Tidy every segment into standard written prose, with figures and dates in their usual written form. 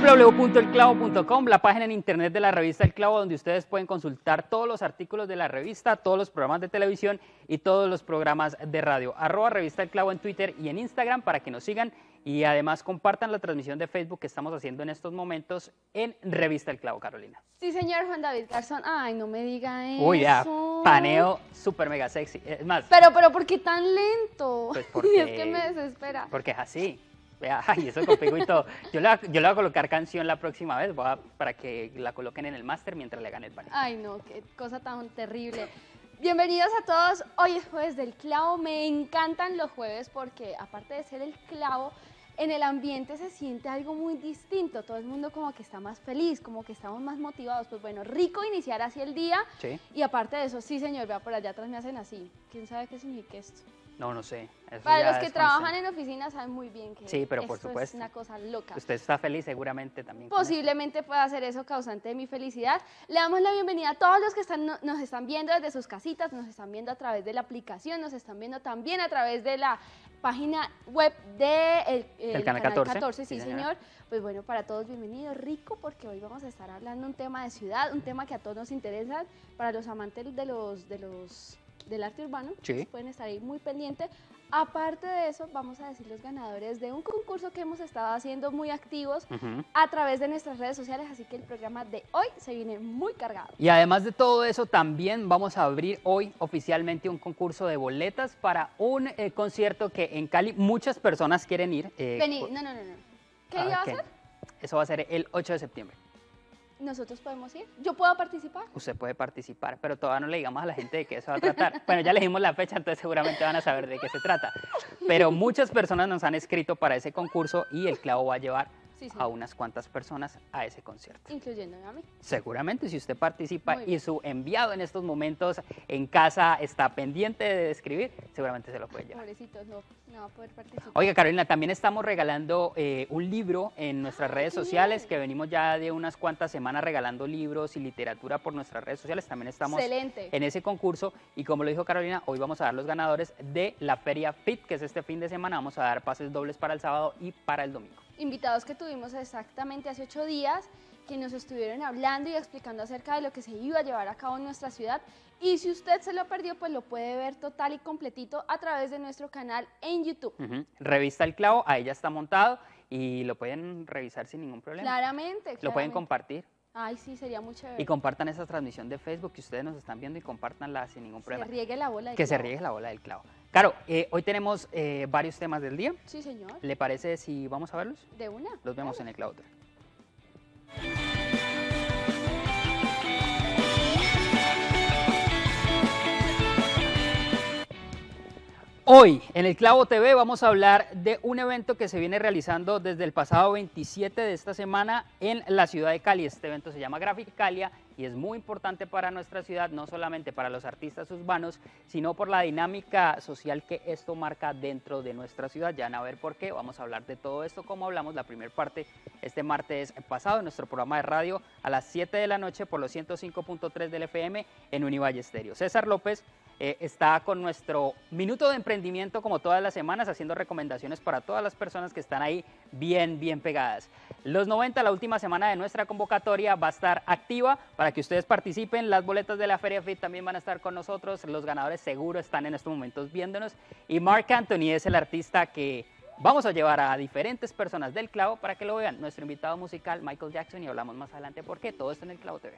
www.elclavo.com, la página en internet de la revista El Clavo, donde ustedes pueden consultar todos los artículos de la revista, todos los programas de televisión y todos los programas de radio. @revista El Clavo en Twitter y en Instagram para que nos sigan y además compartan la transmisión de Facebook que estamos haciendo en estos momentos en Revista El Clavo, Carolina. Sí, señor Juan David Garzón. Ay, no me diga eso. Uy, ya, paneo súper mega sexy. Es más. Pero, ¿por qué tan lento? Pues porque, es que me desespera. Porque es así. Vea, y eso conmigo y todo. Yo le voy a colocar canción la próxima vez, para que la coloquen en el máster mientras le gane el paneo. Ay, no, qué cosa tan terrible. Bienvenidos a todos. Hoy es jueves del clavo. Me encantan los jueves porque aparte de ser el clavo, en el ambiente se siente algo muy distinto. Todo el mundo como que está más feliz, como que estamos más motivados. Pues bueno, rico iniciar así el día. Sí. Y aparte de eso, sí señor, vea por allá atrás me hacen así. ¿Quién sabe qué significa esto? No sé. Eso para los que trabajan en oficina saben muy bien que sí, pero por esto supuesto, es una cosa loca. Usted está feliz seguramente también. Posiblemente pueda ser eso causante de mi felicidad. Le damos la bienvenida a todos los que nos están viendo desde sus casitas, nos están viendo a través de la aplicación, nos están viendo también a través de la página web de el Canal 14. Sí, señor. Pues bueno, para todos bienvenidos, rico, porque hoy vamos a estar hablando un tema de ciudad, un tema que a todos nos interesa, para los amantes del arte urbano, sí, pues pueden estar ahí muy pendientes. Aparte de eso, vamos a decir los ganadores de un concurso que hemos estado haciendo muy activos a través de nuestras redes sociales, así que el programa de hoy se viene muy cargado. Y además de todo eso, también vamos a abrir hoy oficialmente un concurso de boletas para un concierto que en Cali muchas personas quieren ir. Vení, no. ¿Qué día va a ser? Eso va a ser el 8 de septiembre. ¿Nosotros podemos ir? ¿Yo puedo participar? Usted puede participar, pero todavía no le digamos a la gente de qué se va a tratar. Bueno, ya le dijimos la fecha, entonces seguramente van a saber de qué se trata. Pero muchas personas nos han escrito para ese concurso y el clavo va a llevar a unas cuantas personas a ese concierto. Incluyéndome a mí. Seguramente si usted participa y su enviado en estos momentos en casa está pendiente de escribir, seguramente se lo puede llevar. Pobrecitos, no va a poder participar. Oiga, Carolina, también estamos regalando un libro en nuestras redes sociales, que venimos ya de unas cuantas semanas regalando libros y literatura por nuestras redes sociales. También estamos en ese concurso y como lo dijo Carolina, hoy vamos a dar los ganadores de la Feria FIT, que es este fin de semana. Vamos a dar pases dobles para el sábado y para el domingo. Invitados que tuvimos exactamente hace 8 días, que nos estuvieron hablando y explicando acerca de lo que se iba a llevar a cabo en nuestra ciudad. Y si usted se lo perdió, pues lo puede ver total y completito a través de nuestro canal en YouTube. Revista El Clavo, ahí ya está montado y lo pueden revisar sin ningún problema. Claramente. Lo pueden compartir. Ay, sí, sería muy chévere. Y compartan esa transmisión de Facebook que ustedes nos están viendo y compartanla sin ningún problema. Que se riegue la bola del clavo. Que se riegue la bola del clavo. Claro, hoy tenemos varios temas del día. Sí, señor. ¿Le parece si vamos a verlos? De una. Los vemos en El Clavo TV. Hoy en El Clavo TV vamos a hablar de un evento que se viene realizando desde el pasado 27 de esta semana en la ciudad de Cali. Este evento se llama Graficalia y es muy importante para nuestra ciudad, no solamente para los artistas urbanos, sino por la dinámica social que esto marca dentro de nuestra ciudad. Ya van a ver por qué. Vamos a hablar de todo esto, como hablamos la primera parte este martes pasado en nuestro programa de radio a las 7 de la noche por los 105.3 del FM en Univalle Estéreo. César López está con nuestro Minuto de Emprendimiento como todas las semanas, haciendo recomendaciones para todas las personas que están ahí bien pegadas. Los 90, la última semana de nuestra convocatoria, va a estar activa para que ustedes participen. Las boletas de la Feria FIT también van a estar con nosotros. Los ganadores seguro están en estos momentos viéndonos. Y Marc Anthony es el artista que vamos a llevar a diferentes personas del Clavo para que lo vean. Nuestro invitado musical, Michael Jackson, y hablamos más adelante por qué. Todo esto en El Clavo TV.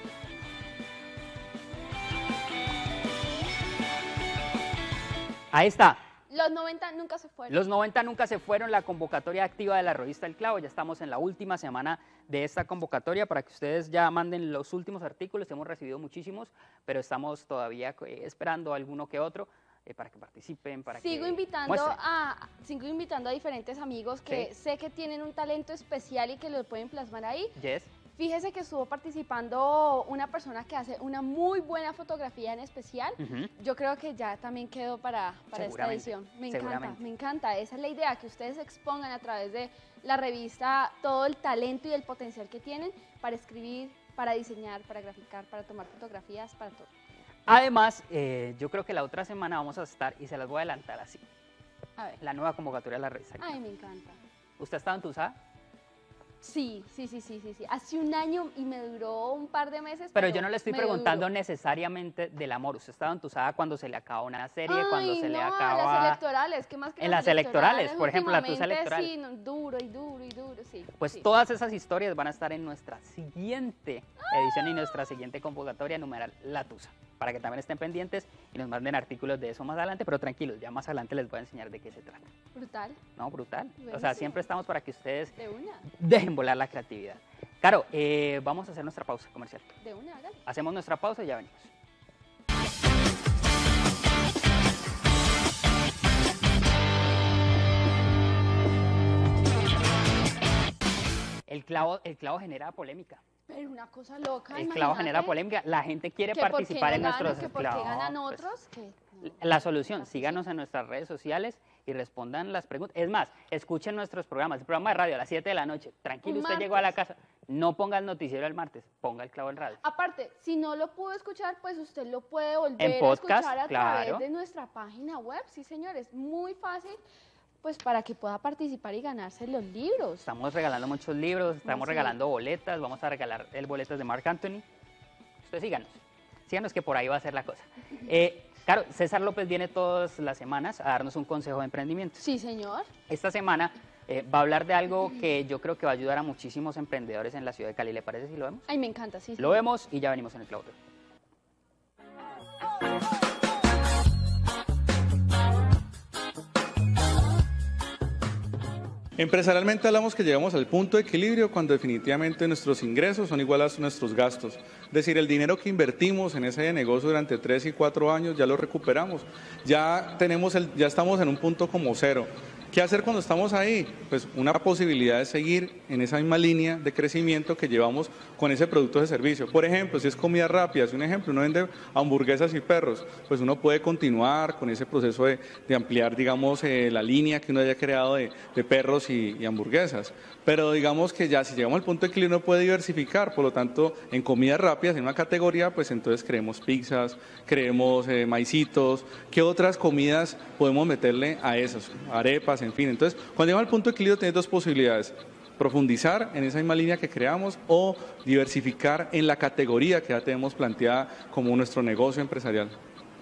Ahí está. Los 90 nunca se fueron. Los 90 nunca se fueron, la convocatoria activa de la revista El Clavo. Ya estamos en la última semana de esta convocatoria para que ustedes ya manden los últimos artículos. Hemos recibido muchísimos, pero estamos todavía esperando alguno que otro para que participen, sigo invitando a diferentes amigos que sé que tienen un talento especial y que lo pueden plasmar ahí. Yes. Fíjese que estuvo participando una persona que hace una muy buena fotografía en especial. Yo creo que ya también quedó para esta edición. Me encanta. Esa es la idea, que ustedes expongan a través de la revista todo el talento y el potencial que tienen para escribir, para diseñar, para graficar, para tomar fotografías, para todo. Además, yo creo que la otra semana vamos a estar, y se las voy a adelantar así, a ver, la nueva convocatoria de la revista. Ay, me encanta. ¿Usted ha estado entusada? Sí. Hace un año y me duró un par de meses. Pero yo no le estoy preguntando necesariamente del amor. Usted estaba entusada cuando se le acaba una serie, cuando se le acaba... en las electorales, ¿qué más que en las electorales? Por ejemplo, la tusa electoral. Sí, duro, sí. Pues sí. Todas esas historias van a estar en nuestra siguiente edición y nuestra siguiente convocatoria numeral La Tusa, para que también estén pendientes y nos manden artículos de eso más adelante, pero tranquilos, ya más adelante les voy a enseñar de qué se trata. Brutal. No, brutal. Buenísimo. O sea, siempre estamos para que ustedes De una. dejen volar la creatividad. Caro, vamos a hacer nuestra pausa comercial. De una, hágale. Hacemos nuestra pausa y ya venimos. El clavo genera polémica. Pero una cosa loca, El clavo genera polémica. La gente quiere participar en nuestros clavos. ¿Por qué ganan otros? Pues, la solución, síganos en nuestras redes sociales y respondan las preguntas. Es más, escuchen nuestros programas. El programa de radio a las 7 de la noche. Tranquilo, usted llegó a la casa. No ponga el noticiero el martes, ponga el clavo en radio. Aparte, si no lo pudo escuchar, pues usted lo puede volver en podcast, a escuchar a través de nuestra página web. Sí, señores, muy fácil. Pues para que pueda participar y ganarse los libros. Estamos regalando muchos libros, estamos regalando boletas, vamos a regalar boletas de Marc Anthony. Usted síganos que por ahí va a ser la cosa. Claro, César López viene todas las semanas a darnos un consejo de emprendimiento. Sí, señor. Esta semana va a hablar de algo que yo creo que va a ayudar a muchísimos emprendedores en la ciudad de Cali. ¿Le parece si lo vemos? Ay, me encanta, sí. Lo vemos y ya venimos en el Clavo TV. Empresarialmente hablamos que llegamos al punto de equilibrio cuando definitivamente nuestros ingresos son iguales a nuestros gastos. Es decir, el dinero que invertimos en ese negocio durante 3 y 4 años ya lo recuperamos. Ya estamos en un punto como cero. ¿Qué hacer cuando estamos ahí? Pues una posibilidad de seguir en esa misma línea de crecimiento que llevamos con ese producto de servicio. Por ejemplo, si es comida rápida, es un ejemplo, uno vende hamburguesas y perros, pues uno puede continuar con ese proceso de ampliar, digamos, la línea que uno haya creado de perros y hamburguesas. Pero digamos que ya si llegamos al punto de equilibrio uno puede diversificar, por lo tanto, en comidas rápidas, en una categoría, pues entonces creemos pizzas, creemos maicitos. ¿Qué otras comidas podemos meterle a esas? Arepas, en fin. Entonces, cuando llegamos al punto de equilibrio tienes dos posibilidades: profundizar en esa misma línea que creamos o diversificar en la categoría que ya tenemos planteada como nuestro negocio empresarial.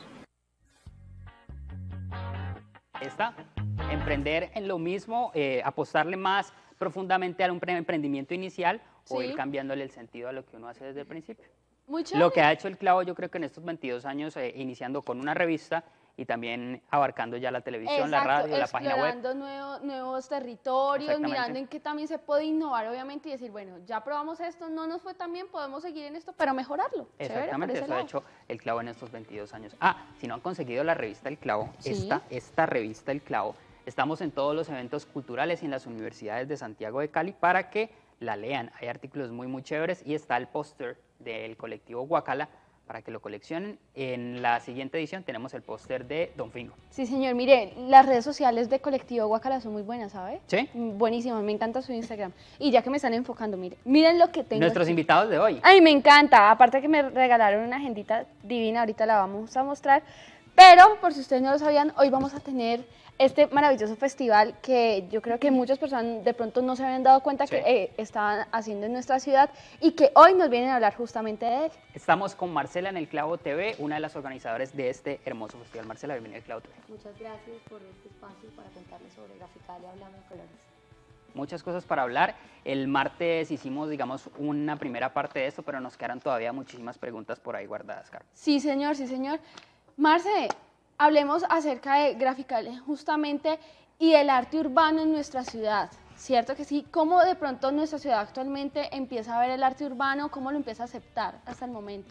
Emprender en lo mismo, apostarle más profundamente a un emprendimiento inicial o ir cambiándole el sentido a lo que uno hace desde el principio. Lo que ha hecho el Clavo, yo creo que en estos 22 años, iniciando con una revista y también abarcando ya la televisión, la radio, la página web. Explorando nuevos territorios, mirando en qué también se puede innovar, obviamente, y decir, bueno, ya probamos esto, no nos fue tan bien, podemos seguir en esto, pero mejorarlo. Exactamente, eso ha hecho el Clavo en estos 22 años. Si no han conseguido la revista El Clavo, esta revista El Clavo, estamos en todos los eventos culturales y en las universidades de Santiago de Cali para que la lean. Hay artículos muy chéveres y está el póster del colectivo Guacala para que lo coleccionen. En la siguiente edición tenemos el póster de Don Fingo. Sí, señor. Mire, las redes sociales de colectivo Guacala son muy buenas, ¿sabe? Sí. Buenísimas, me encanta su Instagram. Y ya que me están enfocando, miren lo que tengo. Nuestros aquí. Invitados de hoy. Ay, me encanta. Aparte que me regalaron una agendita divina, ahorita la vamos a mostrar. Pero, por si ustedes no lo sabían, hoy vamos a tener este maravilloso festival que yo creo que muchas personas de pronto no se habían dado cuenta que estaban haciendo en nuestra ciudad y que hoy nos vienen a hablar justamente de él. Estamos con Marcela en el Clavo TV, una de las organizadoras de este hermoso festival. Marcela, bienvenida al Clavo TV. Muchas gracias por este espacio para contarles sobre Graficalia Hablamos en Colores. Muchas cosas para hablar. El martes hicimos, digamos, una primera parte de esto, pero nos quedaron todavía muchísimas preguntas por ahí guardadas, Carlos. Sí, señor, sí, señor. Marce, hablemos acerca de Graficalia justamente y el arte urbano en nuestra ciudad, ¿cierto que sí? ¿Cómo de pronto nuestra ciudad actualmente empieza a ver el arte urbano? ¿Cómo lo empieza a aceptar hasta el momento?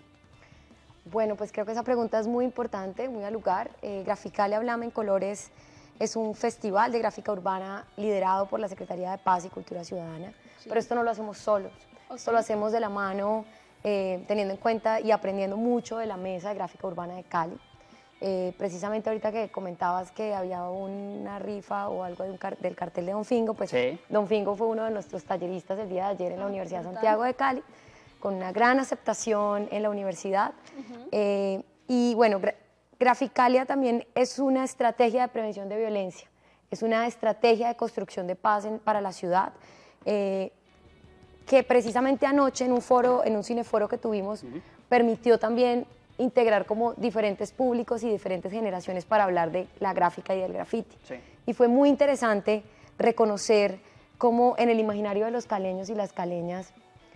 Bueno, pues creo que esa pregunta es muy importante, muy al lugar. Graficalia Hablamos en Colores es un festival de gráfica urbana liderado por la Secretaría de Paz y Cultura Ciudadana, pero esto no lo hacemos solos, esto lo hacemos de la mano, teniendo en cuenta y aprendiendo mucho de la Mesa de Gráfica Urbana de Cali. Precisamente ahorita que comentabas que había una rifa o algo del cartel de Don Fingo, pues Don Fingo fue uno de nuestros talleristas el día de ayer en la Universidad de Santiago de Cali, con una gran aceptación en la universidad. Y bueno, Graficalia también es una estrategia de prevención de violencia, es una estrategia de construcción de paz para la ciudad. que precisamente anoche en un foro, en un cineforo que tuvimos, permitió también integrar como diferentes públicos y diferentes generaciones para hablar de la gráfica y del graffiti. Sí. Y fue muy interesante reconocer cómo en el imaginario de los caleños y las caleñas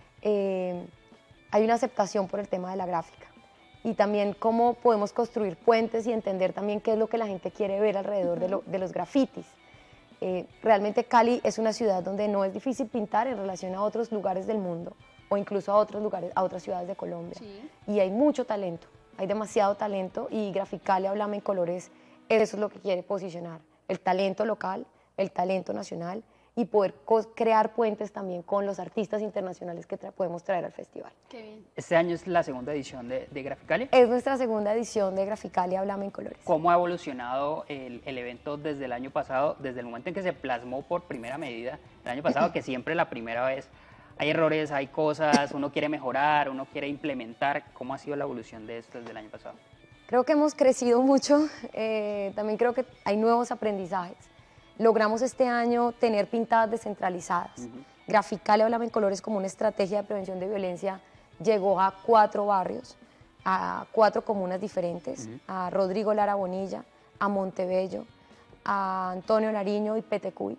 hay una aceptación por el tema de la gráfica. Y también cómo podemos construir puentes y entender también qué es lo que la gente quiere ver alrededor de los grafitis. Realmente Cali es una ciudad donde no es difícil pintar en relación a otros lugares del mundo o incluso a otros lugares, a otras ciudades de Colombia. Sí. Y hay mucho talento, hay demasiado talento y Graficalia Hablame en Colores, eso es lo que quiere posicionar, el talento local, el talento nacional y poder crear puentes también con los artistas internacionales que podemos traer al festival. Qué bien. ¿Este año es la segunda edición de Graficalia? Es nuestra segunda edición de Graficalia Hablame en Colores. ¿Cómo ha evolucionado el evento desde el año pasado, desde el momento en que se plasmó por primera medida el año pasado, que siempre la primera vez hay errores, hay cosas, uno quiere mejorar, uno quiere implementar? ¿Cómo ha sido la evolución de esto desde el año pasado? Creo que hemos crecido mucho, también creo que hay nuevos aprendizajes. Logramos este año tener pintadas descentralizadas. Graficalia Hablame en Colores, como una estrategia de prevención de violencia, llegó a 4 barrios, a 4 comunas diferentes, a Rodrigo Lara Bonilla, a Montebello, a Antonio Nariño y Petecuy,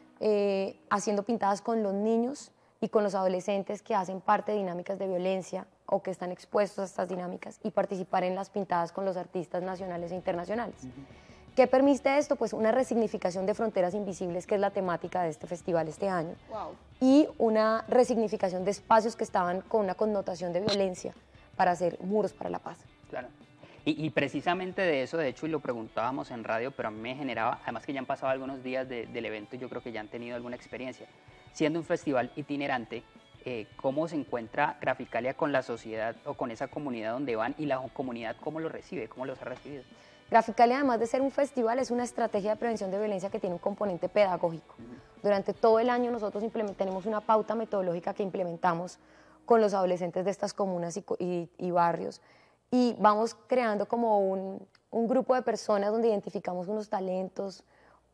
haciendo pintadas con los niños y con los adolescentes que hacen parte de dinámicas de violencia o que están expuestos a estas dinámicas y participar en las pintadas con los artistas nacionales e internacionales. ¿Qué permite esto? Pues una resignificación de fronteras invisibles, que es la temática de este festival este año, y una resignificación de espacios que estaban con una connotación de violencia para hacer muros para la paz. Claro. Y precisamente de eso, de hecho, y lo preguntábamos en radio, pero a mí me generaba, además que ya han pasado algunos días del evento, yo creo que ya han tenido alguna experiencia. Siendo un festival itinerante, ¿cómo se encuentra Graficalia con la sociedad o con esa comunidad donde van, y la comunidad cómo lo recibe, cómo los ha recibido? Graficalia, además de ser un festival, es una estrategia de prevención de violencia que tiene un componente pedagógico. Durante todo el año nosotros tenemos una pauta metodológica que implementamos con los adolescentes de estas comunas y barrios, y vamos creando como un grupo de personas donde identificamos unos talentos,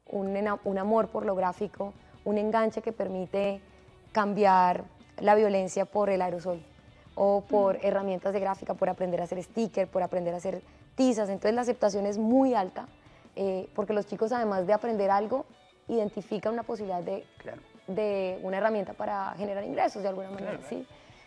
un amor por lo gráfico, un enganche que permite cambiar la violencia por el aerosol o por herramientas de gráfica, por aprender a hacer sticker, por aprender a hacer tizas. Entonces la aceptación es muy alta, porque los chicos, además de aprender algo, identifican una posibilidad de una herramienta para generar ingresos de alguna manera. ¿Sí?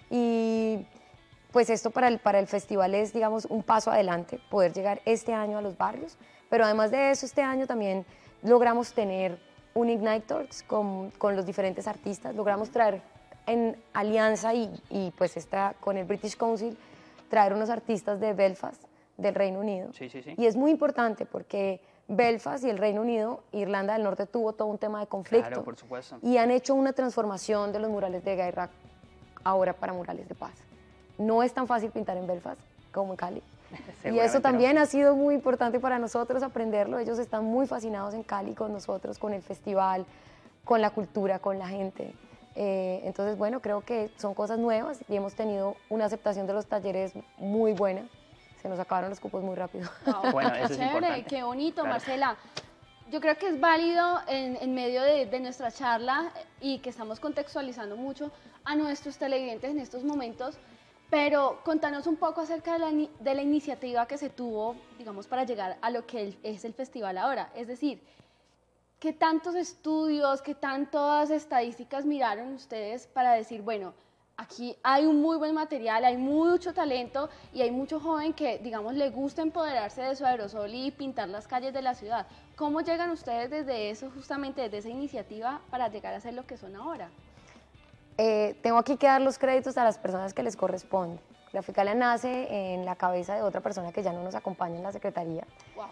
Y pues esto para el festival es, digamos, un paso adelante, poder llegar este año a los barrios, pero además de eso, este año también logramos tener un Ignite Talks con los diferentes artistas, logramos traer en alianza y pues con el British Council, traer unos artistas de Belfast, del Reino Unido. Y es muy importante porque Belfast y el Reino Unido, Irlanda del Norte tuvo todo un tema de conflicto. Claro, por supuesto. Y han hecho una transformación de los murales de guerra ahora para murales de paz. No es tan fácil pintar en Belfast como en Cali. Y eso también ha sido muy importante para nosotros aprenderlo. Ellos están muy fascinados en Cali con nosotros, con el festival, con la cultura, con la gente. Entonces, bueno, creo que son cosas nuevas y hemos tenido una aceptación de los talleres muy buena. Se nos acabaron los cupos muy rápido. Bueno, eso es importante. Qué bonito, claro. Marcela. Yo creo que es válido en medio de nuestra charla y que estamos contextualizando mucho a nuestros televidentes en estos momentos, pero contanos un poco acerca de la iniciativa que se tuvo, digamos, para llegar a lo que es el festival ahora. Es decir, ¿qué tantos estudios, qué tantas estadísticas miraron ustedes para decir, bueno, aquí hay un muy buen material, hay mucho talento y hay mucho joven que, digamos, le gusta empoderarse de su aerosol y pintar las calles de la ciudad? ¿Cómo llegan ustedes desde eso, justamente desde esa iniciativa, para llegar a ser lo que son ahora? Tengo aquí que dar los créditos a las personas que les corresponde. Graficalia nace en la cabeza de otra persona que ya no nos acompaña en la secretaría. Wow.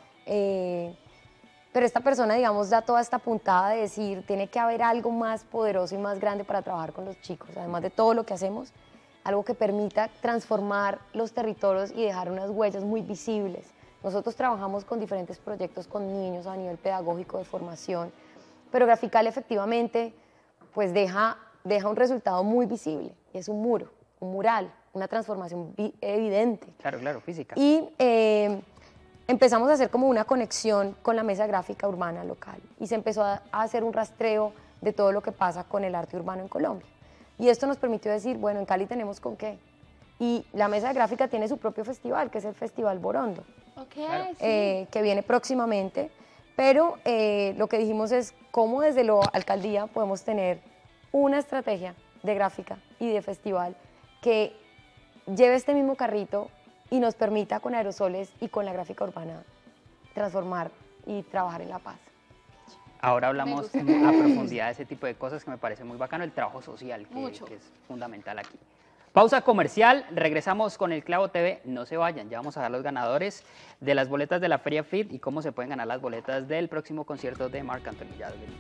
Pero esta persona, digamos, da toda esta puntada de decir, tiene que haber algo más poderoso y más grande para trabajar con los chicos, además de todo lo que hacemos, algo que permita transformar los territorios y dejar unas huellas muy visibles. Nosotros trabajamos con diferentes proyectos con niños a nivel pedagógico, de formación, pero Graficalia efectivamente pues deja un resultado muy visible, y es un muro, un mural, una transformación evidente. Claro, claro, física. Y empezamos a hacer como una conexión con la mesa gráfica urbana local y se empezó a hacer un rastreo de todo lo que pasa con el arte urbano en Colombia. Y esto nos permitió decir, bueno, en Cali tenemos con qué. Y la Mesa de Gráfica tiene su propio festival, que es el Festival Borondo, claro. Que viene próximamente. Pero lo que dijimos es cómo desde la alcaldía podemos tener una estrategia de gráfica y de festival que lleve este mismo carrito y nos permita con aerosoles y con la gráfica urbana transformar y trabajar en la paz. Ahora hablamos a profundidad de ese tipo de cosas que me parece muy bacano, el trabajo social, que es fundamental aquí. Pausa comercial, regresamos con El Clavo TV, no se vayan, ya vamos a dar los ganadores de las boletas de la Feria FIT y cómo se pueden ganar las boletas del próximo concierto de Marc Anthony. Ya venimos.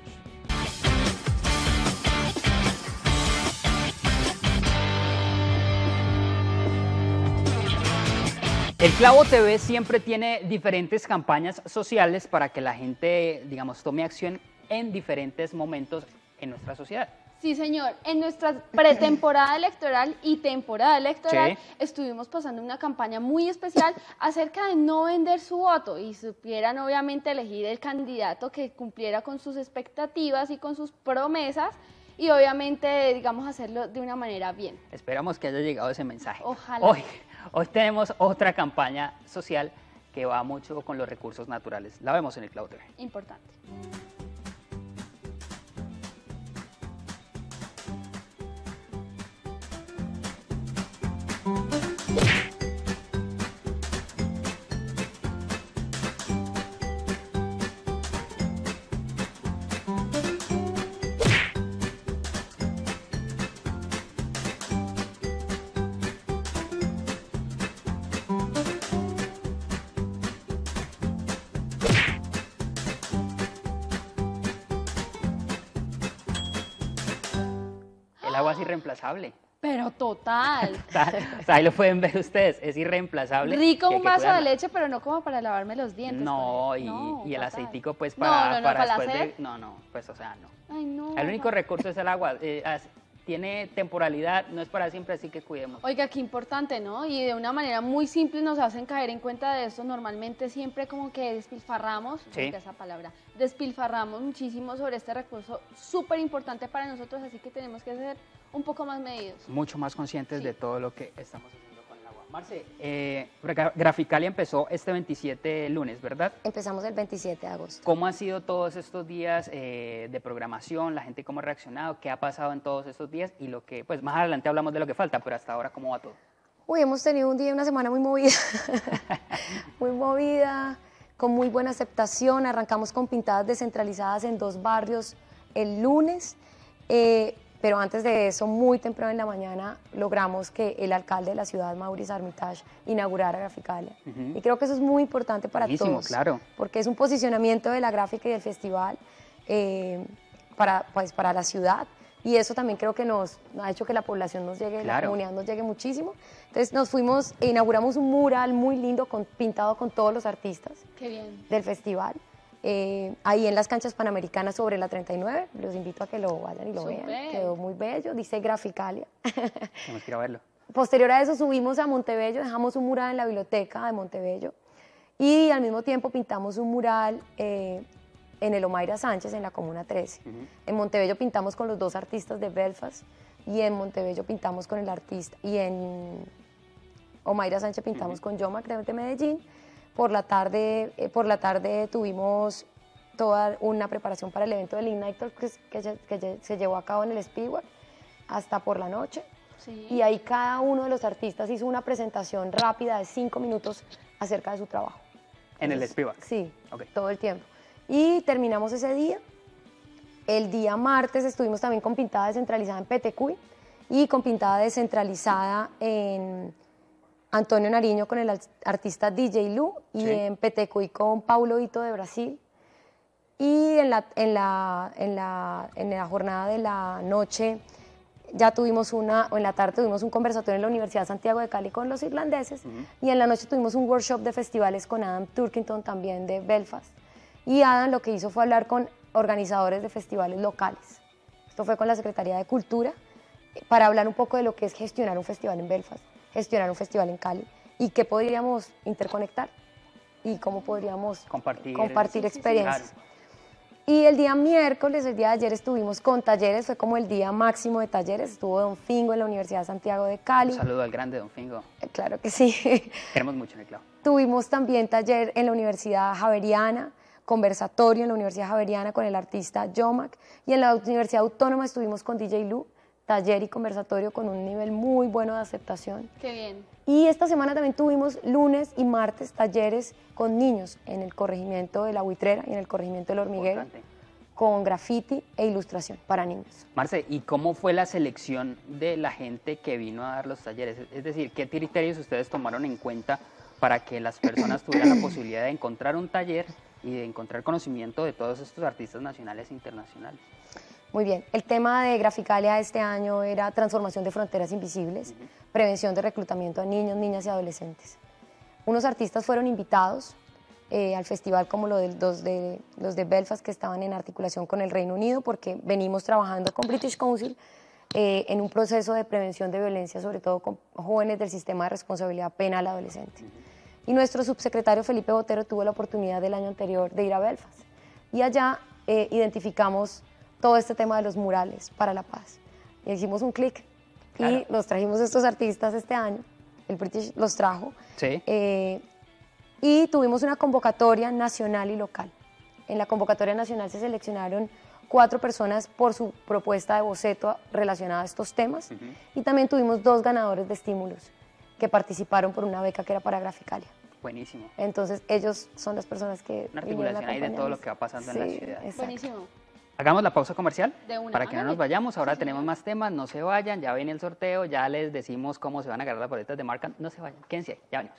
El Clavo TV siempre tiene diferentes campañas sociales para que la gente, digamos, tome acción en diferentes momentos en nuestra sociedad. Sí, señor. En nuestra pretemporada electoral y temporada electoral estuvimos pasando una campaña muy especial acerca de no vender su voto y supieran obviamente elegir el candidato que cumpliera con sus expectativas y con sus promesas y obviamente, digamos, hacerlo de una manera bien. Esperamos que haya llegado ese mensaje. Ojalá. Hoy tenemos otra campaña social que va mucho con los recursos naturales. La vemos en El Clavo TV. Importante. El agua es irreemplazable. Pero total. O sea, ahí lo pueden ver ustedes, es irreemplazable. Rico un vaso de leche, pero no como para lavarme los dientes. No, y el aceitico pues para después de... No, pues o sea, no. Ay, no. El único recurso es el agua. Tiene temporalidad, no es para siempre, así que cuidemos. Oiga, qué importante, ¿no? Y de una manera muy simple nos hacen caer en cuenta de esto. Normalmente siempre como que despilfarramos, esa palabra, despilfarramos muchísimo sobre este recurso súper importante para nosotros, así que tenemos que ser un poco más medidos. Mucho más conscientes de todo lo que estamos haciendo con el agua. Marce, Graficalia empezó este 27 lunes, ¿verdad? Empezamos el 27 de agosto. ¿Cómo han sido todos estos días de programación? ¿La gente cómo ha reaccionado? ¿Qué ha pasado en todos estos días? Y lo que, pues más adelante hablamos de lo que falta, pero hasta ahora, ¿cómo va todo? Uy, hemos tenido un día y una semana muy movida. Muy movida, con muy buena aceptación. Arrancamos con pintadas descentralizadas en 2 barrios el lunes. Pero antes de eso, muy temprano en la mañana, logramos que el alcalde de la ciudad, Maurice Armitage, inaugurara Graficalia. Y creo que eso es muy importante para todos, claro. Porque es un posicionamiento de la gráfica y del festival para la ciudad. Y eso también creo que nos ha hecho que la población nos llegue, la comunidad nos llegue muchísimo. Entonces nos fuimos e inauguramos un mural muy lindo, pintado con todos los artistas del festival. Ahí en las canchas panamericanas sobre la 39, los invito a que lo vayan y lo vean, quedó muy bello, dice Graficalia. Tenemos que ir a verlo. Posterior a eso subimos a Montebello, dejamos un mural en la biblioteca de Montebello y al mismo tiempo pintamos un mural en el Omaira Sánchez, en la Comuna 13. En Montebello pintamos con los 2 artistas de Belfast y en Montebello pintamos con el artista, y en Omaira Sánchez pintamos con Yoma, creo, de Medellín. Por la tarde tuvimos toda una preparación para el evento del Ignitor que se llevó a cabo en el Speedway hasta por la noche. Y ahí cada uno de los artistas hizo una presentación rápida de 5 minutos acerca de su trabajo. ¿En el Speedway? Sí, todo el tiempo. Y terminamos ese día. El día martes estuvimos también con pintada descentralizada en Petecuy y con pintada descentralizada en Antonio Nariño con el artista DJ Lu y en Petecuy con Paulo Ito de Brasil. Y en la jornada de la noche ya tuvimos en la tarde tuvimos un conversatorio en la Universidad Santiago de Cali con los irlandeses y en la noche tuvimos un workshop de festivales con Adam Turkington también de Belfast. Y Adam lo que hizo fue hablar con organizadores de festivales locales. Esto fue con la Secretaría de Cultura para hablar un poco de lo que es gestionar un festival en Belfast, gestionar un festival en Cali y qué podríamos interconectar y cómo podríamos compartir experiencias. Claro. Y el día miércoles, el día de ayer, estuvimos con talleres, fue como el día máximo de talleres, estuvo Don Fingo en la Universidad de Santiago de Cali. Un saludo al grande Don Fingo. Claro que sí. Queremos mucho en el clavo. Tuvimos también taller en la Universidad Javeriana, conversatorio en la Universidad Javeriana con el artista Yomac, y en la Universidad Autónoma estuvimos con DJ Lu, taller y conversatorio con un nivel muy bueno de aceptación. Qué bien. Y esta semana también tuvimos lunes y martes talleres con niños en el corregimiento de La Buitrera y en el corregimiento del Hormiguero, con graffiti e ilustración para niños. Marce, ¿y cómo fue la selección de la gente que vino a dar los talleres? Es decir, ¿qué criterios ustedes tomaron en cuenta para que las personas tuvieran la posibilidad de encontrar un taller y de encontrar conocimiento de todos estos artistas nacionales e internacionales? Muy bien, el tema de Graficalia este año era transformación de fronteras invisibles, prevención de reclutamiento a niños, niñas y adolescentes. Unos artistas fueron invitados al festival como los de Belfast, que estaban en articulación con el Reino Unido, porque venimos trabajando con British Council en un proceso de prevención de violencia, sobre todo con jóvenes del sistema de responsabilidad penal adolescente. Y nuestro subsecretario Felipe Botero tuvo la oportunidad del año anterior de ir a Belfast. Y allá identificamos todo este tema de los murales para la paz. Y hicimos un clic y nos trajimos estos artistas este año, el British los trajo. Sí. Y tuvimos una convocatoria nacional y local. En la convocatoria nacional se seleccionaron 4 personas por su propuesta de boceto relacionada a estos temas, y también tuvimos 2 ganadores de estímulos que participaron por una beca que era para Graficalia. Buenísimo. Entonces ellos son las personas que una articulación ahí de todo lo que va pasando en la ciudad. Exacto. Buenísimo. Hagamos la pausa comercial De una. para que no nos vayamos. Ahora tenemos más temas, no se vayan, ya viene el sorteo, ya les decimos cómo se van a agarrar las boletas de Marc Anthony. No se vayan, quédense ahí, ya venimos.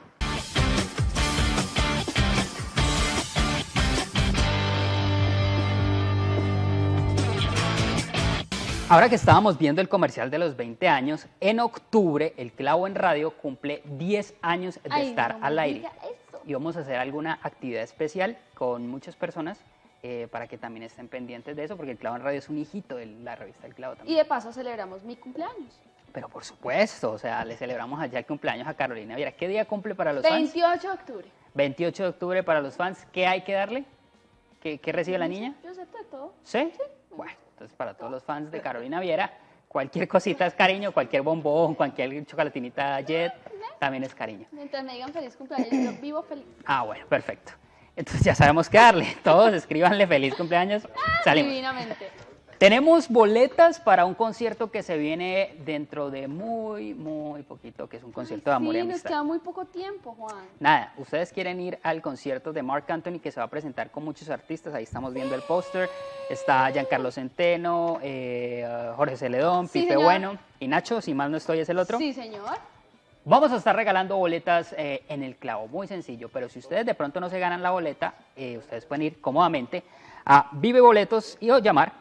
Ahora que estábamos viendo el comercial de los 20 años, en octubre el Clavo en Radio cumple 10 años de estar al aire. Y vamos a hacer alguna actividad especial con muchas personas para que también estén pendientes de eso, porque el Clavo en Radio es un hijito de la revista El Clavo también. Y de paso celebramos mi cumpleaños. Pero por supuesto, o sea, le celebramos allá el cumpleaños a Carolina Viera. ¿Qué día cumple para los fans? 28 de octubre. 28 de octubre para los fans. ¿Qué hay que darle? ¿Qué recibe la niña? Yo acepto de todo. ¿Sí? Bueno, entonces para todos los fans de Carolina Viera, cualquier cosita es cariño, cualquier bombón, cualquier chocolatinita Jet, también es cariño. Mientras me digan feliz cumpleaños, yo vivo feliz. Ah, bueno, perfecto. Entonces ya sabemos qué darle. Todos escríbanle feliz cumpleaños. Salimos. Divinamente. Tenemos boletas para un concierto que se viene dentro de muy poquito, que es un concierto de amor y Sí, nos amistad. queda muy poco tiempo, Juan. Nada, ustedes quieren ir al concierto de Marc Anthony, que se va a presentar con muchos artistas. Ahí estamos viendo el póster. Está Giancarlo Centeno, Jorge Celedón, Sí, Pipe señor. Bueno y Nacho, si mal no estoy, es el otro. Sí, señor. Vamos a estar regalando boletas en el Clavo, muy sencillo, pero si ustedes de pronto no se ganan la boleta, ustedes pueden ir cómodamente a Vive Boletos y o llamar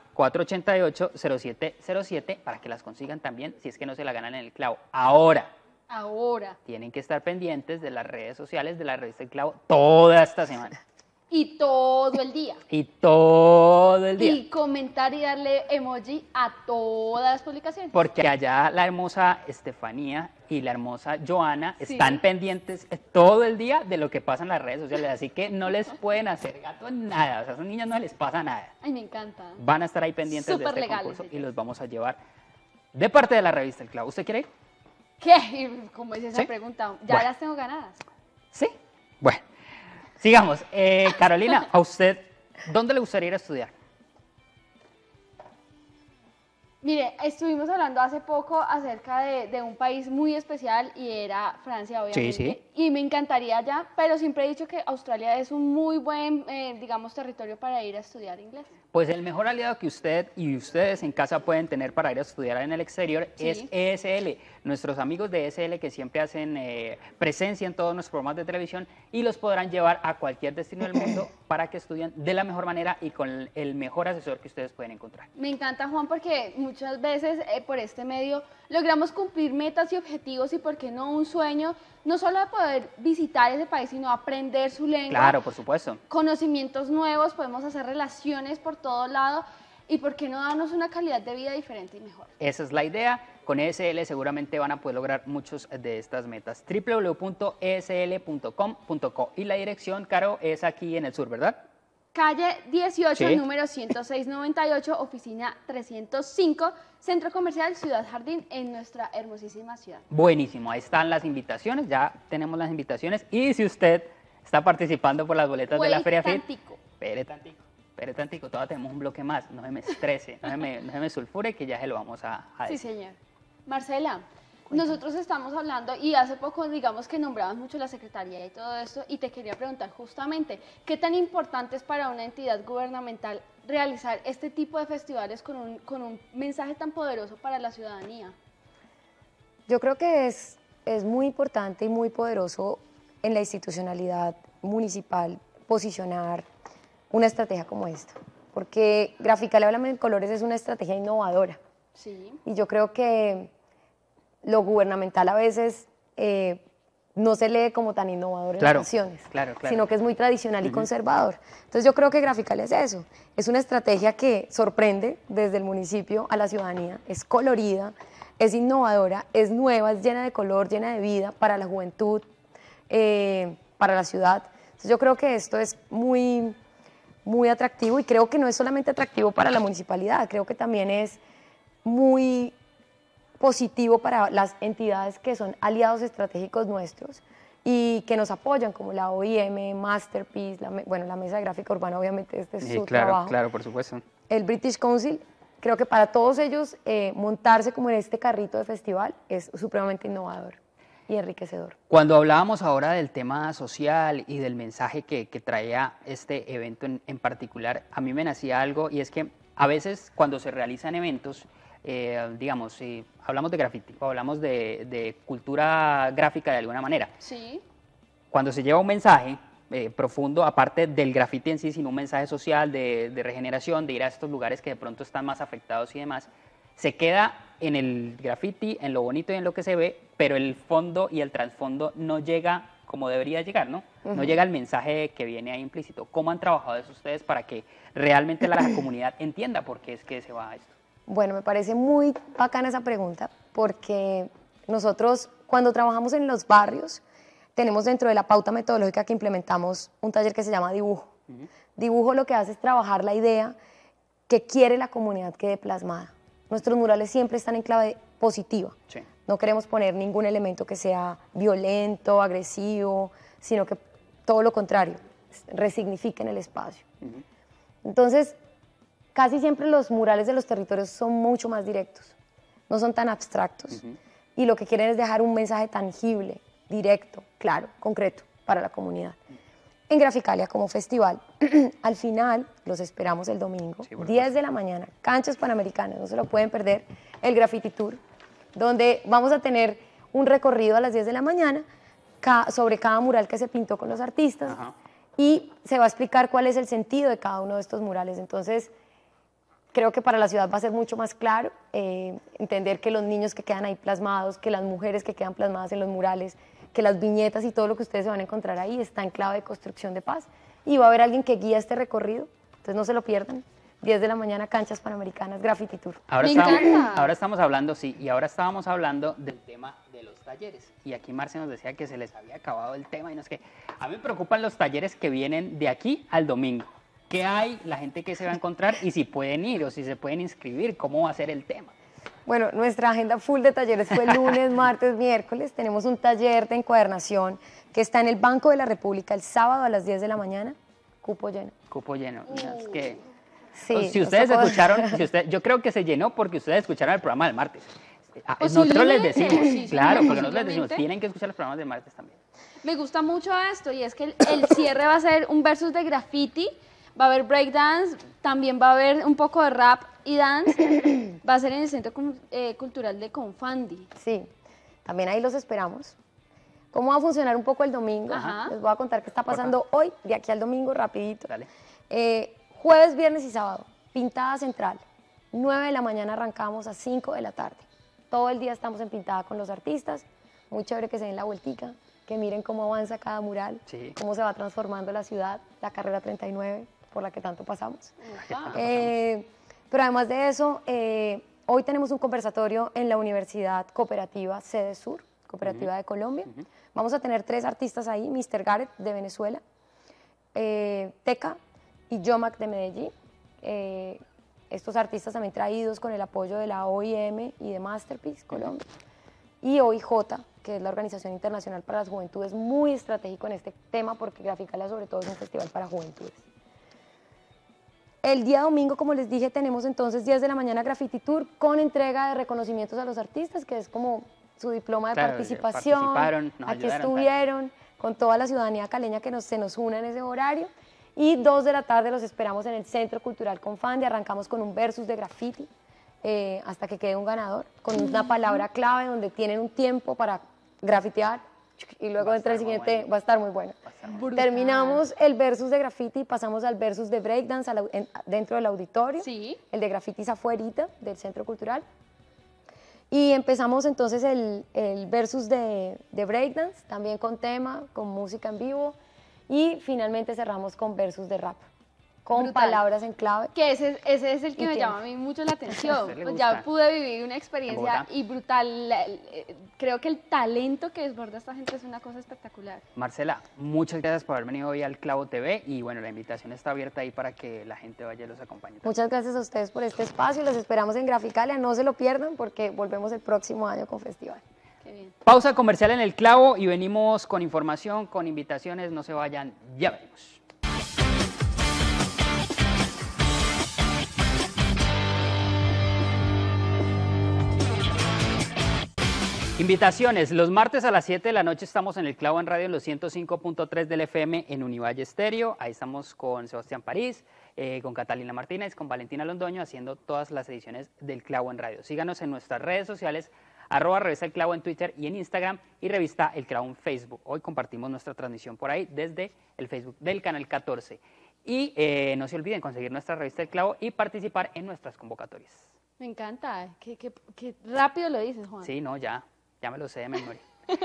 488-0707 para que las consigan también si es que no se la ganan en el Clavo. Ahora, tienen que estar pendientes de las redes sociales de la revista El Clavo toda esta semana. Y todo el día. Y todo el día. Y comentar y darle emoji a todas las publicaciones. Porque allá la hermosa Estefanía y la hermosa Joana Sí. están pendientes todo el día de lo que pasa en las redes sociales, así que no les pueden hacer gato en nada, o sea, a esos niños no les pasa nada. Ay, me encanta. Van a estar ahí pendientes Súper de este legales concurso y ellos. los vamos a llevar de parte de la revista El Clavo. ¿Usted quiere ir? ¿Qué? ¿Cómo es esa ¿Sí? pregunta? Ya Bueno. las tengo ganadas. Sí. Bueno, sigamos. Carolina, ¿a usted dónde le gustaría ir a estudiar? Mire, estuvimos hablando hace poco acerca de un país muy especial y era Francia, obviamente. Sí. Y me encantaría allá, pero siempre he dicho que Australia es un muy buen, digamos, territorio para ir a estudiar inglés. Pues el mejor aliado que usted y ustedes en casa pueden tener para ir a estudiar en el exterior Sí. es ESL. Nuestros amigos de ESL que siempre hacen presencia en todos nuestros programas de televisión y los podrán llevar a cualquier destino del mundo para que estudien de la mejor manera y con el mejor asesor que ustedes pueden encontrar. Me encanta, Juan, porque muchas veces por este medio logramos cumplir metas y objetivos y, ¿por qué no, un sueño? No solo de poder visitar ese país, sino aprender su lengua. Claro, por supuesto. Conocimientos nuevos, podemos hacer relaciones por todo lado y, ¿por qué no darnos una calidad de vida diferente y mejor? Esa es la idea. Con ESL seguramente van a poder lograr muchas de estas metas. www.esl.com.co y la dirección, Caro, es aquí en el sur, ¿verdad? Calle 18, Sí. número 10698, oficina 305, Centro Comercial Ciudad Jardín, en nuestra hermosísima ciudad. Buenísimo, ahí están las invitaciones, ya tenemos las invitaciones. Y si usted está participando por las boletas de la Feria Fit, espere tantico, todavía tenemos un bloque más, no se me estrese, no se me sulfure, que ya se lo vamos a decir. Sí, señor. Marcela, nosotros estamos hablando y hace poco digamos que nombrabas mucho la Secretaría y todo esto, y te quería preguntar justamente, ¿qué tan importante es para una entidad gubernamental realizar este tipo de festivales con un mensaje tan poderoso para la ciudadanía? Yo creo que es muy importante y muy poderoso en la institucionalidad municipal posicionar una estrategia como esta, porque Graficalia Háblame en Colores es una estrategia innovadora. Sí. Y yo creo que lo gubernamental a veces no se lee como tan innovador en ocasiones, sino que es muy tradicional y conservador. Entonces yo creo que Graficalia es eso, es una estrategia que sorprende desde el municipio a la ciudadanía, es colorida, es innovadora, es nueva, es llena de color, llena de vida para la juventud, para la ciudad. Entonces yo creo que esto es muy, muy atractivo, y creo que no es solamente atractivo para la municipalidad, creo que también es muy positivo para las entidades que son aliados estratégicos nuestros y que nos apoyan, como la OIM, Masterpiece, la Mesa de Gráfica Urbana, obviamente este es su trabajo. Claro, por supuesto. El British Council, creo que para todos ellos montarse como en este carrito de festival es supremamente innovador y enriquecedor. Cuando hablábamos ahora del tema social y del mensaje que traía este evento en particular, a mí me nacía algo, y es que a veces cuando se realizan eventos, digamos, si hablamos de graffiti o hablamos de cultura gráfica de alguna manera, sí, cuando se lleva un mensaje profundo, aparte del graffiti en sí, sino un mensaje social de regeneración, de ir a estos lugares que de pronto están más afectados y demás, se queda en el graffiti, en lo bonito y en lo que se ve, pero el fondo y el trasfondo no llega como debería llegar, ¿no? No llega el mensaje que viene ahí implícito. ¿Cómo han trabajado eso ustedes para que realmente la comunidad entienda por qué es que se va a esto? Bueno, me parece muy bacana esa pregunta, porque nosotros cuando trabajamos en los barrios tenemos dentro de la pauta metodológica que implementamos un taller que se llama dibujo. Dibujo lo que hace es trabajar la idea que quiere la comunidad quede plasmada. Nuestros murales siempre están en clave positiva. Sí. No queremos poner ningún elemento que sea violento, agresivo, sino que todo lo contrario, resignifiquen el espacio. Entonces, casi siempre los murales de los territorios son mucho más directos, no son tan abstractos, y lo que quieren es dejar un mensaje tangible, directo, claro, concreto para la comunidad. En Graficalia como festival, al final los esperamos el domingo, 10 de la mañana, canchas panamericanas, no se lo pueden perder, el Graffiti Tour, donde vamos a tener un recorrido a las 10 de la mañana sobre cada mural que se pintó con los artistas, y se va a explicar cuál es el sentido de cada uno de estos murales. Entonces, creo que para la ciudad va a ser mucho más claro entender que los niños que quedan ahí plasmados, que las mujeres que quedan plasmadas en los murales, que las viñetas y todo lo que ustedes se van a encontrar ahí está en clave de construcción de paz, y va a haber alguien que guía este recorrido, entonces no se lo pierdan. 10 de la mañana, canchas panamericanas, Graffiti Tour. Ahora estamos hablando, sí, y ahora estábamos hablando del tema de los talleres, y aquí Marce nos decía que se les había acabado el tema, y no es que a mí me preocupan los talleres que vienen de aquí al domingo. ¿Qué hay? La gente que se va a encontrar, y si pueden ir o si se pueden inscribir, ¿cómo va a ser el tema? Bueno, nuestra agenda full de talleres fue lunes, martes, miércoles. Tenemos un taller de encuadernación que está en el Banco de la República el sábado a las 10 de la mañana, cupo lleno. Cupo lleno, es que... Sí, si ustedes escucharon, yo creo que se llenó porque ustedes escucharon el programa del martes. Nosotros les decimos, claro, porque nosotros les decimos, tienen que escuchar los programas del martes también. Me gusta mucho esto, y es que el cierre va a ser un versus de graffiti, va a haber breakdance, también va a haber un poco de rap y dance, va a ser en el Centro Cultural de Confandi. Sí, también ahí los esperamos. ¿Cómo va a funcionar un poco el domingo? Les voy a contar qué está pasando hoy, de aquí al domingo, rapidito. Dale. Jueves, viernes y sábado, Pintada Central, 9 de la mañana arrancamos a 5 de la tarde. Todo el día estamos en Pintada con los artistas, muy chévere que se den la vueltica, que miren cómo avanza cada mural, cómo se va transformando la ciudad, la carrera 39, por la que tanto pasamos. Pero además de eso, hoy tenemos un conversatorio en la Universidad Cooperativa Sede Sur, Cooperativa de Colombia. Vamos a tener 3 artistas ahí, Mr. Gareth de Venezuela, Teca y Yomac de Medellín. Estos artistas también traídos con el apoyo de la OIM y de Masterpiece Colombia. Y OIJ, que es la Organización Internacional para las Juventudes, muy estratégico en este tema porque Graficalia sobre todo es un festival para juventudes. El día domingo, como les dije, tenemos entonces 10 de la mañana Graffiti Tour con entrega de reconocimientos a los artistas, que es como su diploma de participación. Aquí estuvieron, con toda la ciudadanía caleña que se nos une en ese horario. Y 2 de la tarde los esperamos en el Centro Cultural Confandi. Arrancamos con un versus de graffiti hasta que quede un ganador, con una palabra clave donde tienen un tiempo para grafitear y luego entra el siguiente, bueno. Va a estar muy bueno. Terminamos el versus de graffiti y pasamos al versus de breakdance dentro del auditorio. Sí. El de graffiti es afuerita del Centro Cultural. Y empezamos entonces el versus de breakdance, también con tema, con música en vivo. Y finalmente cerramos con versus de rap, con brutal. Palabras en clave. Que ese es el que me llama a mí mucho la atención. Pues ya pude vivir una experiencia y brutal. Creo que el talento que desborda esta gente es una cosa espectacular. Marcela, muchas gracias por haber venido hoy al Clavo TV y bueno, la invitación está abierta ahí para que la gente vaya y los acompañe. Muchas gracias a ustedes por este espacio, los esperamos en Graficalia, no se lo pierdan porque volvemos el próximo año con festival. Qué bien. Pausa comercial en el Clavo y venimos con información, con invitaciones, no se vayan, ya venimos. Invitaciones, los martes a las 7 de la noche estamos en el Clavo en Radio en los 105.3 del FM en Univalle Estéreo. Ahí estamos con Sebastián París, con Catalina Martínez, con Valentina Londoño haciendo todas las ediciones del Clavo en Radio. Síganos en nuestras redes sociales, @Revista El Clavo en Twitter y en Instagram y Revista El Clavo en Facebook. Hoy compartimos nuestra transmisión por ahí desde el Facebook del Canal 14. Y no se olviden conseguir nuestra Revista El Clavo y participar en nuestras convocatorias. Me encanta, qué rápido lo dices, Juan. Sí, no, ya me lo sé de memoria.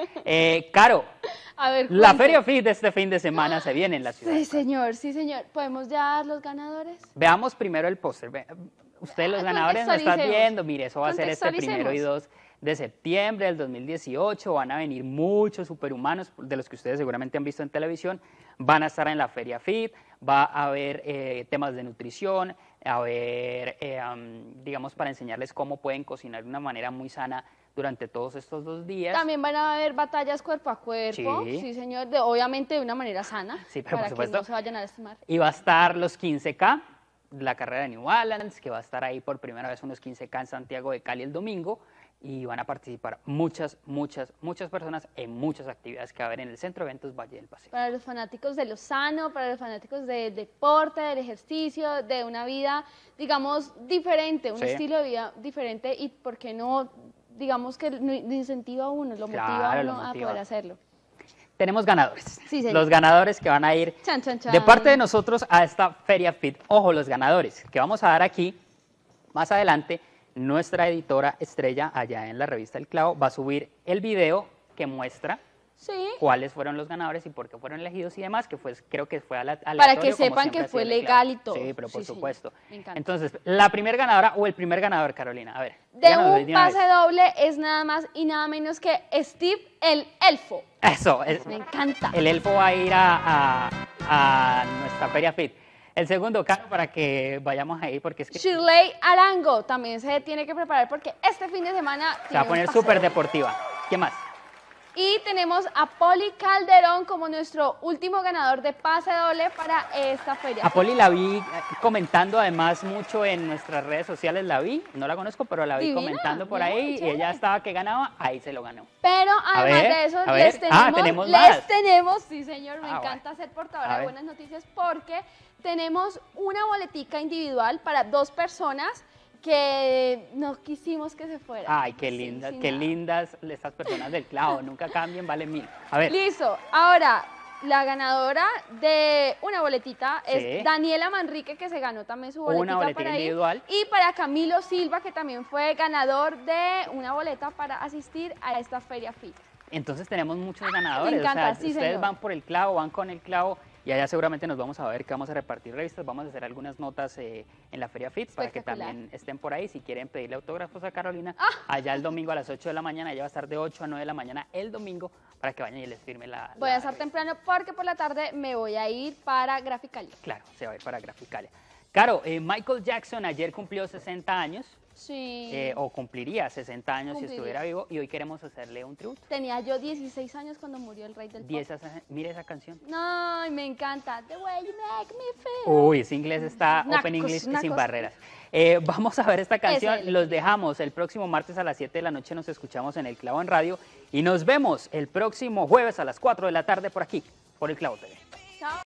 Caro, a ver, la Feria FIT de este fin de semana se viene en la ciudad. Sí, señor, sí, señor. ¿Podemos ya dar los ganadores? Veamos primero el póster. Ustedes los ganadores no están viendo. Mire, eso va a ser este 1 y 2 de septiembre del 2018. Van a venir muchos superhumanos, de los que ustedes seguramente han visto en televisión. Van a estar en la Feria FIT. Va a haber temas de nutrición, a ver, digamos, para enseñarles cómo pueden cocinar de una manera muy sana durante todos estos 2 días. También van a haber batallas cuerpo a cuerpo, sí señor, obviamente de una manera sana, sí, pero para por supuesto, que no se vayan a lastimar. Y va a estar los 15K, la carrera de New Balance, que va a estar ahí por primera vez unos 15K en Santiago de Cali el domingo, y van a participar muchas personas en muchas actividades que va a haber en el Centro de Eventos Valle del Paseo. Para los fanáticos de lo sano, para los fanáticos del deporte, del ejercicio, de una vida, digamos, diferente, un estilo de vida diferente y, ¿por qué no? Digamos que lo incentiva a uno, lo motiva a uno a poder hacerlo. Tenemos ganadores. Sí, señor. Los ganadores que van a ir de parte de nosotros a esta Feria FIT. Ojo, los ganadores que vamos a dar aquí más adelante. Nuestra editora estrella allá en la Revista El Clavo va a subir el video que muestra cuáles fueron los ganadores y por qué fueron elegidos y demás, que creo que fue aleatorio. Para que sepan que fue legal y todo. Sí, pero por supuesto. Me encanta. Entonces, la primera ganadora o el primer ganador, Carolina, a ver. De un pase doble es nada más y nada menos que Steve el Elfo. Eso. Me encanta. El Elfo va a ir a nuestra Feria FIT. El segundo, Caro, para que vayamos ahí, porque es que... Shirley Arango también se tiene que preparar porque este fin de semana... Se va a poner súper deportiva. ¿Qué más? Y tenemos a Poli Calderón como nuestro último ganador de pase doble para esta feria. A Poli la vi comentando además mucho en nuestras redes sociales, la vi, no la conozco, pero la vi comentando por ahí y ella estaba que ganaba, ahí se lo ganó. Pero además de eso les tenemos, sí señor, me encanta ser portadora de buenas noticias porque tenemos una boletica individual para 2 personas que no quisimos que se fueran. Ay, qué lindas, qué lindas estas personas del Clavo, nunca cambien, valen 1000. A ver. Listo, ahora la ganadora de una boletita es Daniela Manrique, que se ganó también su boletita para individual. Y para Camilo Silva, que también fue ganador de una boleta para asistir a esta Feria FIT. Entonces tenemos muchos ganadores, me encanta, o sea, ustedes van por el Clavo, van con el Clavo. Y allá seguramente nos vamos a ver que vamos a repartir revistas, vamos a hacer algunas notas en la Feria FIT para que también estén por ahí. Si quieren pedirle autógrafos a Carolina, allá el domingo a las 8 de la mañana, ella va a estar de 8 a 9 de la mañana el domingo para que vayan y les firme la... Voy a estar temprano porque por la tarde me voy a ir para Graficalia. Claro, se va a ir para Graficalia. Caro, Michael Jackson ayer cumplió 60 años. Sí. O cumpliría 60 años si estuviera vivo, y hoy queremos hacerle un tributo. Tenía yo 16 años cuando murió el rey del pop. Mire esa canción. No, me encanta. The way you make me feel. Uy, ese inglés está Open English sin barreras. Vamos a ver esta canción, los dejamos el próximo martes a las 7 de la noche, nos escuchamos en El Clavo en Radio y nos vemos el próximo jueves a las 4 de la tarde por aquí, por El Clavo TV.